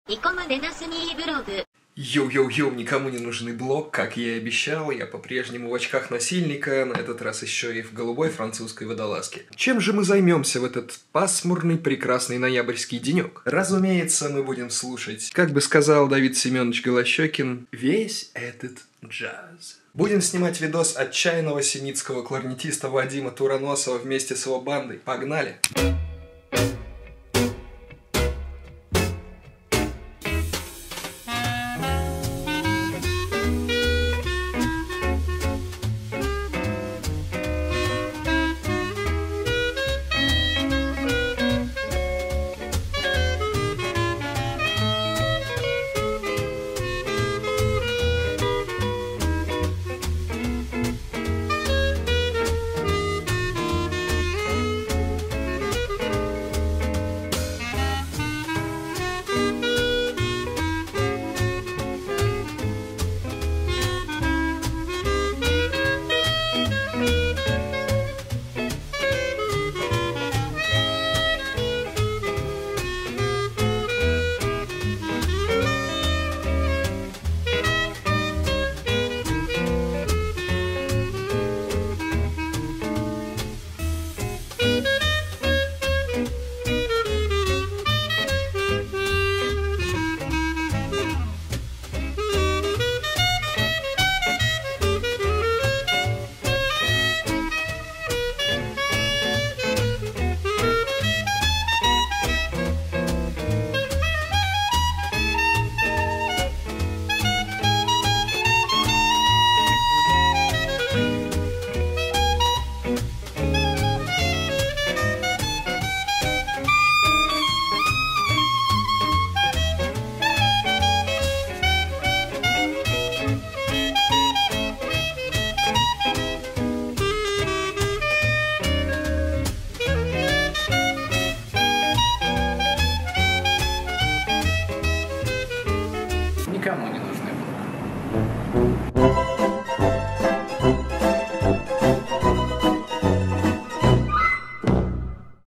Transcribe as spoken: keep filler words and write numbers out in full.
Йоу-йоу-йоу, никому не нужный блог, как я и обещал, я по-прежнему в очках насильника, на этот раз еще и в голубой французской водолазке. Чем же мы займемся в этот пасмурный прекрасный ноябрьский денек? Разумеется, мы будем слушать, как бы сказал Давид Семенович Голощёкин, весь этот джаз. Будем снимать видос отчаянного синицкого кларнетиста Вадима Туроносова вместе с его бандой. Погнали!